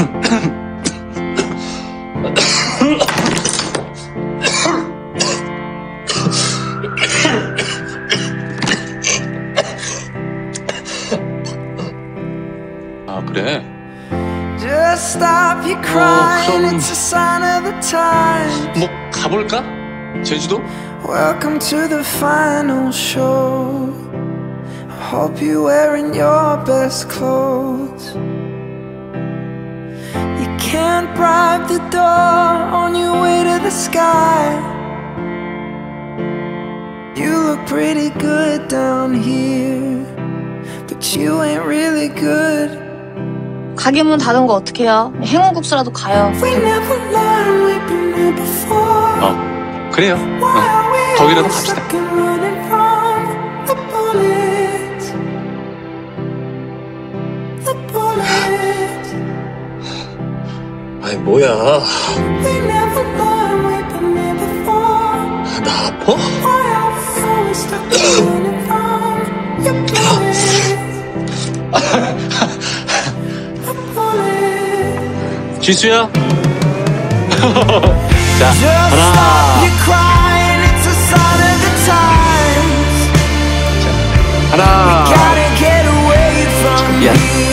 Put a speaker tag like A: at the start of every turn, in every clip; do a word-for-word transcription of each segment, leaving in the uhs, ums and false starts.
A: 아, 그래?
B: Just stop your crying, it's a sign of the times.
A: 뭐 가볼까? 제주도?
B: Welcome to the final show. I hope you're wearing your best clothes. You can't bribe the door on your way to the sky. You look pretty good down here, but you ain't really good.
C: 가게 문 닫은 거 어떡해요? 행운국수라도 가요.
A: 어, 그래요. 어, 거기라도 갑시다. 아이, 뭐야. 나 아파? 지수야. 자, 하나. 자, 하나. 야.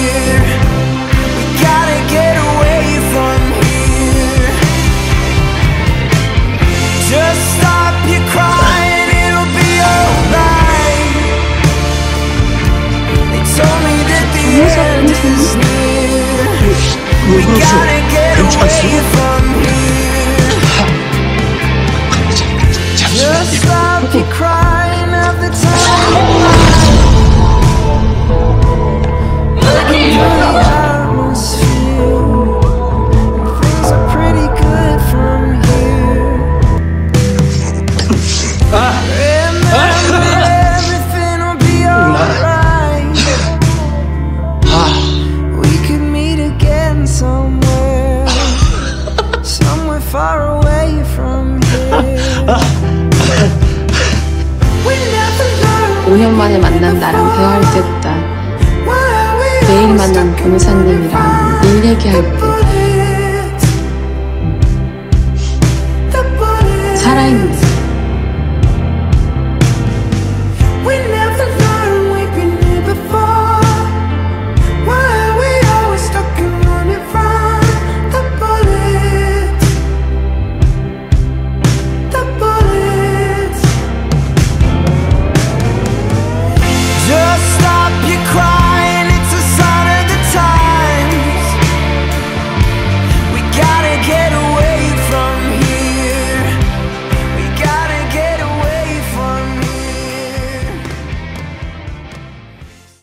D: 왜 그러죠? 괜찮지?
B: Far away from here.
E: 오 년 만에 만난 나랑 대화할 때보다 내일 만난 변호사님이랑 일 얘기할 때 살아있는